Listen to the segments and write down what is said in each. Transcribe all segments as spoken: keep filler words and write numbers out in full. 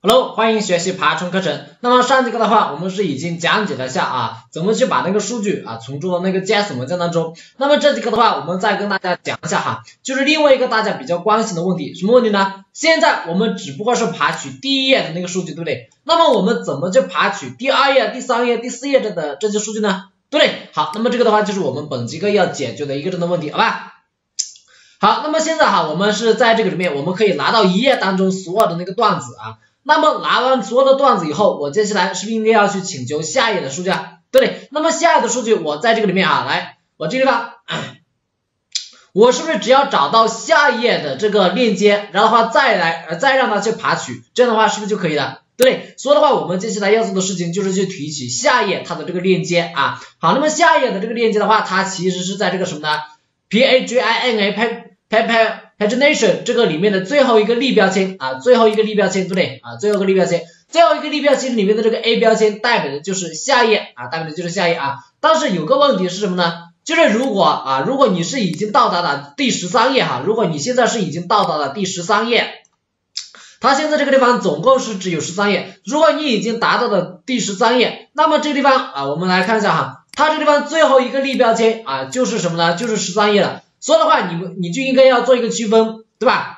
Hello， 欢迎学习爬虫课程。那么上节课的话，我们是已经讲解了下啊，怎么去把那个数据啊存入到那个 J S 文件当中。那么这节课的话，我们再跟大家讲一下哈，就是另外一个大家比较关心的问题，什么问题呢？现在我们只不过是爬取第一页的那个数据，对不对？那么我们怎么去爬取第二页、第三页、第四页的这些数据呢？对不对？好，那么这个的话就是我们本节课要解决的一个真的问题，好吧？好，那么现在哈，我们是在这个里面，我们可以拿到一页当中所有的那个段子啊。那么拿完所有的段子以后，我接下来是不是应该要去请求下一页的数据啊？对不对？那么下一页的数据，我在这个里面啊，来，我这个地方，我是不是只要找到下一页的这个链接，然后的话再来，呃，再让它去爬取，这样的话是不是就可以了？对不对？所以的话，我们接下来要做的事情就是去提取下一页它的这个链接啊。好，那么下一页的这个链接的话，它其实是在这个什么呢 ？P A G I N A P pagination 这个里面的最后一个例标签啊，最后一个例标签，对不对啊？最后一个例标签，最后一个例标签里面的这个 A 标签代表的就是下一页啊，代表的就是下一页啊。但是有个问题是什么呢？就是如果啊，如果你是已经到达了第十三页哈，如果你现在是已经到达了第十三页，它现在这个地方总共是只有十三页。如果你已经达到了第十三页，那么这个地方啊，我们来看一下哈，它这个地方最后一个例标签啊，就是什么呢？就是十三页了。所以的话，你们你就应该要做一个区分，对吧？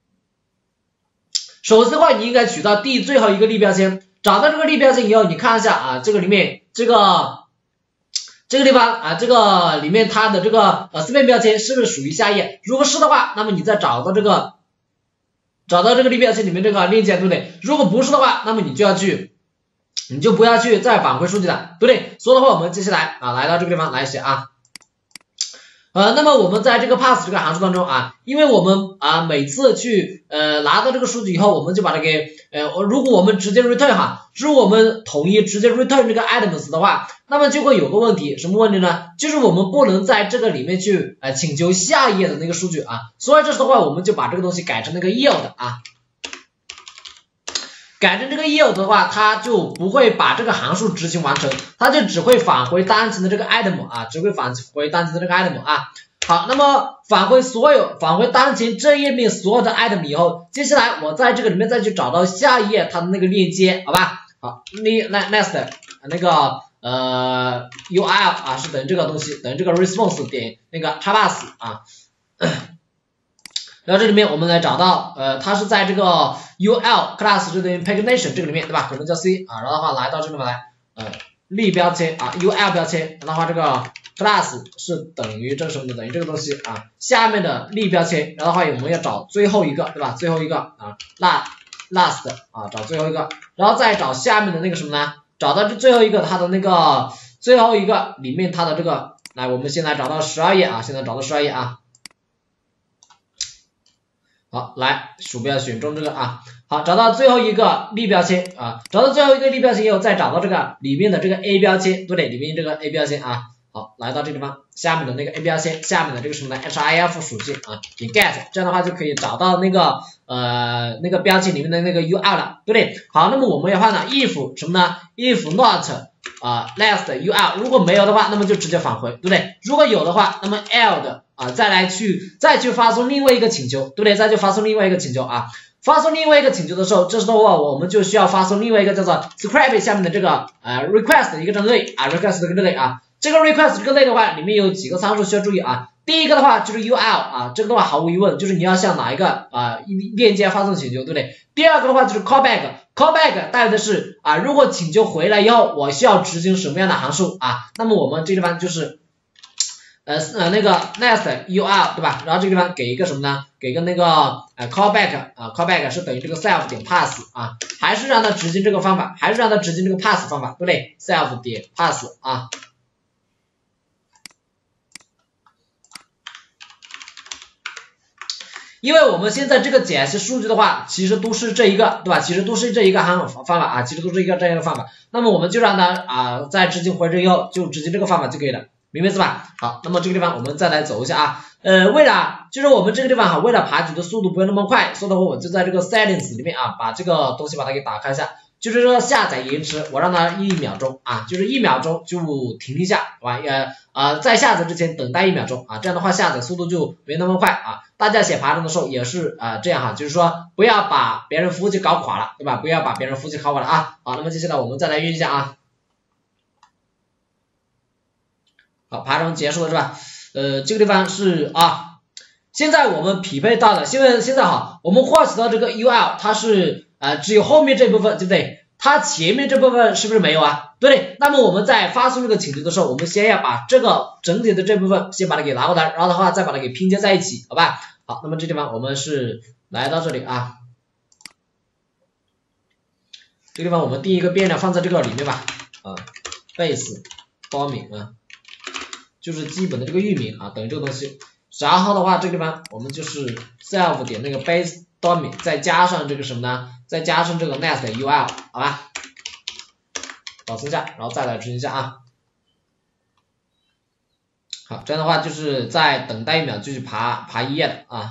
首先的话，你应该取到第最后一个例标签，找到这个例标签以后，你看一下啊，这个里面这个这个地方啊，这个里面它的这个呃四边标签是不是属于下一页？如果是的话，那么你再找到这个找到这个例标签里面这个链接，对不对？如果不是的话，那么你就要去，你就不要去再返回数据了，对不对？所以的话，我们接下来啊来到这个地方来写啊。呃，那么我们在这个 pass 这个函数当中啊，因为我们啊每次去呃拿到这个数据以后，我们就把它给呃，如果我们直接 return 哈，如果我们统一直接 return 这个 items 的话，那么就会有个问题，什么问题呢？就是我们不能在这个里面去呃请求下一页的那个数据啊，所以这时候的话，我们就把这个东西改成那个 yield 啊。改成这个 yield 的话，它就不会把这个函数执行完成，它就只会返回当前的这个 item 啊，只会返回当前的这个 item 啊。好，那么返回所有返回当前这页面所有的 item 以后，接下来我在这个里面再去找到下一页它的那个链接，好吧？好 ，next 那个呃 U R L 啊是等于这个东西，等于这个 response 点那个 pass 啊。然后这里面我们来找到，呃，它是在这个 U L class 这等于 pagination 这个里面，对吧？可能叫 C 啊，然后的话来到这里面来，呃，例标签啊 ，U L 标签，然后的话这个 class 是等于这个什么的，等于这个东西啊，下面的例标签，然后的话我们要找最后一个，对吧？最后一个啊 ，last 啊，找最后一个，然后再找下面的那个什么呢？找到这最后一个它的那个最后一个里面它的这个，来，我们先来找到十二页啊，现在找到十二页啊。好，来鼠标选中这个啊，好，找到最后一个例标签啊，找到最后一个例标签以后，再找到这个里面的这个 A 标签，对不对？里面这个 A 标签啊，好，来到这个地方，下面的那个 A 标签，下面的这个什么呢 ？href 属性啊，点 get， 这样的话就可以找到那个呃那个标签里面的那个 U R 了，对不对？好，那么我们要换了 if 什么呢 ？if not 啊 last U R， 如果没有的话，那么就直接返回，对不对？如果有的话，那么 eld 啊，再来去再去发送另外一个请求，对不对？再去发送另外一个请求啊，发送另外一个请求的时候，这时候啊，我们就需要发送另外一个叫做 script 下面的这个呃 request 的一个这个类啊 request 这个类啊，这个 request 这个类的话，里面有几个参数需要注意啊。第一个的话就是 U R 啊，这个的话毫无疑问就是你要向哪一个啊链接发送请求，对不对？第二个的话就是 callback，callback 代表的是啊，如果请求回来以后，我需要执行什么样的函数啊？那么我们这地方就是。呃呃那个 next U R 对吧？然后这个地方给一个什么呢？给个那个呃 callback 啊 callback 是等于这个 self 点 pass 啊，还是让它执行这个方法，还是让它执行这个 pass 方法，对不对 ？self 点 pass 啊。因为我们现在这个解析数据的话，其实都是这一个，对吧？其实都是这一个方方法啊，其实都是一个这样的方法。那么我们就让它啊在执行回执以后，就执行这个方法就可以了。明白是吧？好，那么这个地方我们再来走一下啊，呃，为了就是我们这个地方哈，为了爬取的速度不要那么快，所以的话我就在这个 settings 里面啊，把这个东西把它给打开一下。 就是这个下载延迟，我让它一秒钟啊，就是一秒钟就停一下，好吧？呃呃，在下载之前等待一秒钟啊，这样的话下载速度就没那么快啊。大家写爬虫的时候也是啊、呃、这样哈，就是说不要把别人服务器搞垮了，对吧？不要把别人服务器搞垮了啊。好，那么接下来我们再来运一下啊。好，爬虫结束了是吧？呃，这个地方是啊，现在我们匹配到了，现在现在哈，我们获取到这个 U L 它是呃只有后面这部分，对不对？它前面这部分是不是没有啊？对，那么我们在发送这个请求的时候，我们先要把这个整体的这部分先把它给拿过来，然后的话再把它给拼接在一起，好吧？好，那么这地方我们是来到这里啊，这地方我们第一个变量放在这个里面吧，啊 ，base domain 啊，就是基本的这个域名啊，等于这个东西。然后的话，这个地方我们就是 self 点那个 base domain， 再加上这个什么呢？再加上这个 nest U L， 好吧？保存一下，然后再来执行一下啊。好，这样的话就是再等待一秒就去爬爬一页的啊。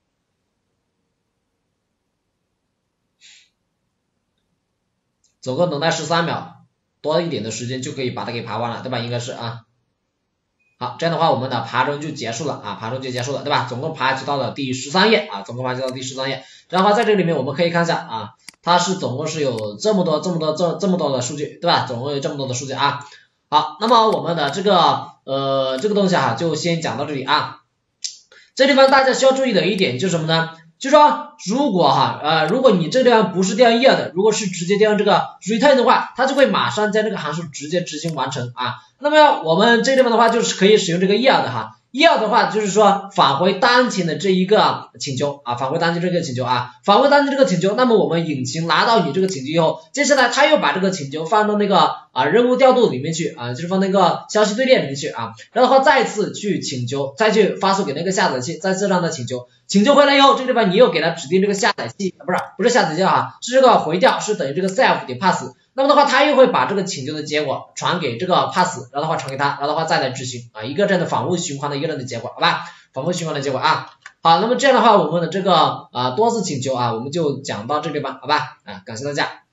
总共等待十三秒多一点的时间就可以把它给爬完了，对吧？应该是啊。好，这样的话我们的爬虫就结束了啊，爬虫就结束了，对吧？总共爬取到了第十三页啊，总共爬取到第十三页。这样的话在这里面我们可以看一下啊，它是总共是有这么多这么多这这么多的数据，对吧？总共有这么多的数据啊。好，那么我们的这个呃这个东西哈、啊，就先讲到这里啊。这地方大家需要注意的一点就是什么呢？就是说如果哈呃如果你这个地方不是调用 year 的，如果是直接调用这个 return 的话，它就会马上将这个函数直接执行完成啊。那么我们这个地方的话就是可以使用这个 year 的哈。year 的话就是说返回当前的这一个请求啊，返回当前这个请求啊，返回当前这个请求，那么我们引擎拿到你这个请求以后，接下来它又把这个请求放到那个啊任务调度里面去啊，就是放那个消息队列里面去啊，然后再次去请求，再去发送给那个下载器，再次让它请求，请求回来以后，这个地方你又给它指定这个下载器，不是不是下载器啊，是这个回调是等于这个 self 点 pass。那么的话，它又会把这个请求的结果传给这个 pass， 然后的话传给它，然后的话再来执行啊，一个这样的反复循环的一个这样的结果，好吧？反复循环的结果啊。好，那么这样的话，我们的这个啊多次请求啊，我们就讲到这个地方，好吧？啊，感谢大家。